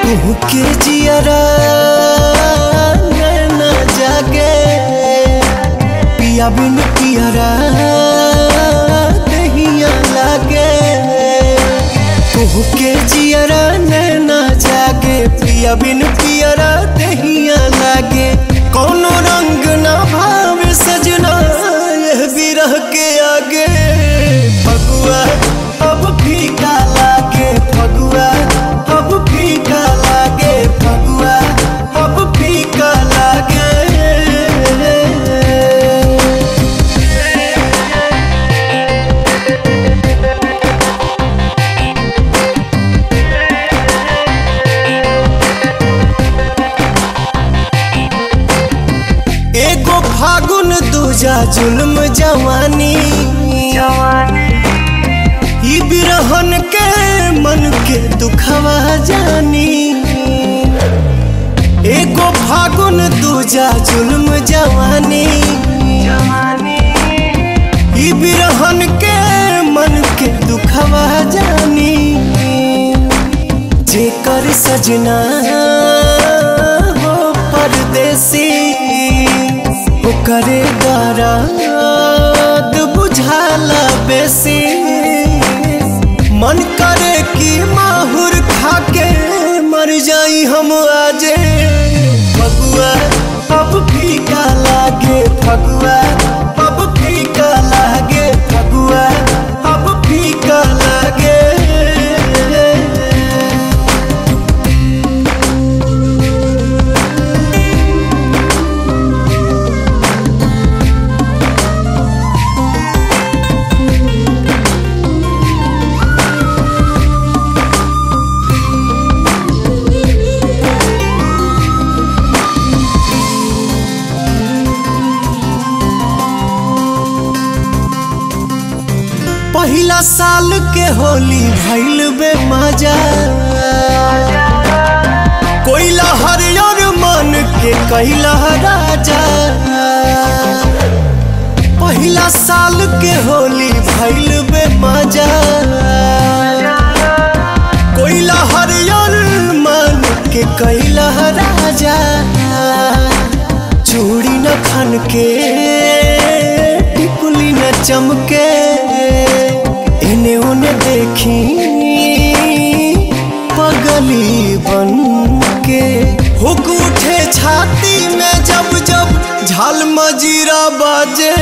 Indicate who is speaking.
Speaker 1: के जियरा नैना जागे पिया बिन पियरा दहिया लागे। के जियरा नैना जागे पिया बिन पियरा दहिया लागे। कौनो रंग ना भावे सजना यह बिरह के आगे। फगुआ अब फीका लागे फगुआ अब फीका लागे फगुआ अब फीका लागे। एगो फागुन दूजा जुल्म जवानी ई बिरहन के मन के दुखवा जानी। एगो फागुन दूजा जुल्म जवानी ई बिरहन के मन के दुखवा जानी। जेकर सजना हो परदेसी करे दर्द बुझाला बेसी। मन करे कि माहुर खाके मर जाई हम आजे। फगुआ अब फीका लागे फगुआ अब फीका लागे फगुआ अब फीका लागे। पहिला साल के होली भइल बे मजा। कोइला हरियर मन के कैला राजा। पहिला साल के होली भइल बे मजा। कोइला हरियर मन के कैला राजा। चूड़ी न खन के टिकुली न चमके इन्हें उन्हें देखी पगली बन के। हुक उठे छाती में जब जब झाल मजीरा बाजे।